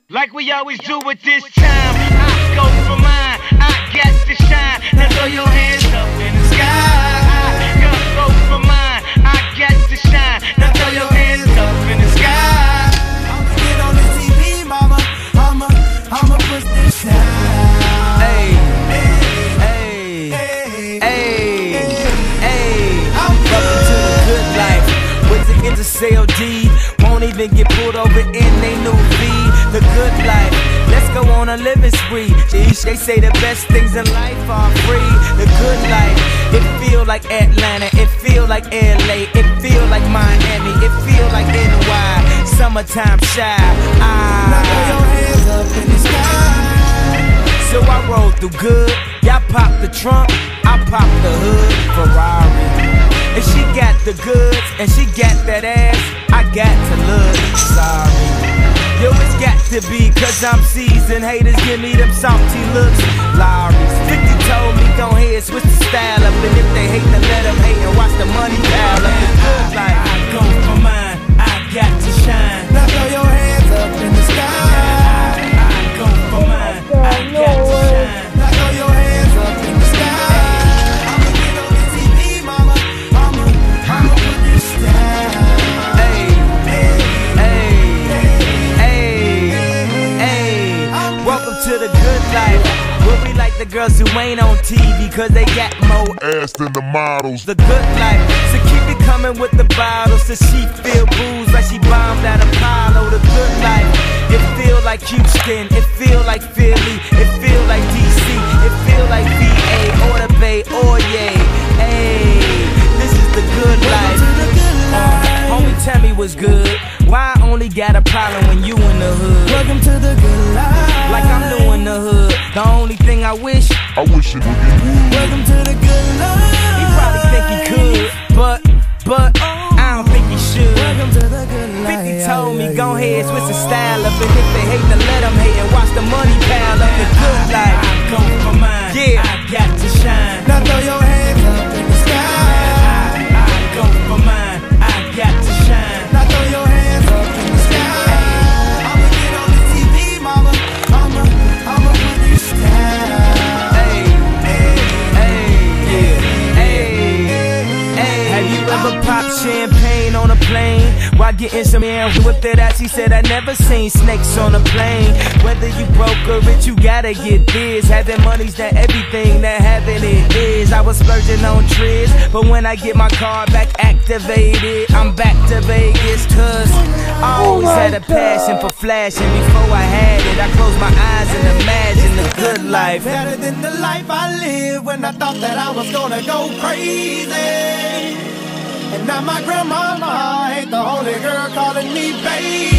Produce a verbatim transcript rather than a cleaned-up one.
Like we always do at this time, I go for mine, I got to shine. Now throw your hands up in the sky. I go for mine, I got to shine. Now throw your hands up in the sky. I'ma get on the T V, mama. I'ma, I'ma push this down. Hey, hey, hey, hey, hey. Welcome to the good life. When's it get to C O D? Won't even get pulled over in they new V. The good life, let's go on a living spree. They say the best things in life are free. The good life, it feel like Atlanta, it feel like L A, it feel like Miami, it feel like N Y. Summertime shy. Ah. Now throw your hands up in the sky. So I roll through good. Y'all pop the trunk, I pop the hood. Ferrari. And she got the goods, and she got that ass. I got to look sorry. Yo, it's got to be, cause I'm seasoned. Haters give me them salty looks. Lowry's fifty told me, go ahead, switch the style up. And if they hate, then let them hate and watch the money pile up. The good life, I go for mine, I got to shine. Now throw your hands up in the sky. I, I go for mine, I got to shine. Now throw your hands up in the sky. I'ma get on the T V, mama. I'ma, I'ma put this down. Hey, hey, hey, hey. Welcome to the good life. We'll be like the girls who ain't on T V, cause they got more ass than the models. The good life, so keep it coming with the bottles. So she feel booze like she bombed at Apollo. The good life, it feel like Houston, it feel like Philly, it feel like D C, it feel like V A or the Bay or yay. Hey, this is the good life. Uh, homie, tell me what's good. Why I only got a problem when you in the hood? Welcome to the good life. Like I'm new in the hood. The only thing I wish, I wish it would be. Welcome to the good life. he probably think he could, but, but, I don't think he should. Welcome to the good life. fifty told me, go ahead, switch the style up. And if they hate, then let them hate and watch the money pile up. The good life, I go for mine, yeah, I got to shine. Now throw your hands up in the sky. I, I go for mine, I got to shine. Now throw your hands up in the sky. I'ma get on the T V, mama. I'ma, I'ma put this down. Hey, hey, hey, hey, hey. Have you ever popped champagne on a plane while getting some air with that ass? She said I never seen snakes on a plane. Whether you broke or rich, you gotta get this. Having money's not everything that having it is. I was splurging on trips, but when I get my card back activated, I'm back to Vegas. Cause I always had a passion for flashing. Before I had it, I closed my eyes and imagined the good life. Better than the life I lived when I thought that I was gonna go crazy. And now my grandmama ain't the only girl calling me baby.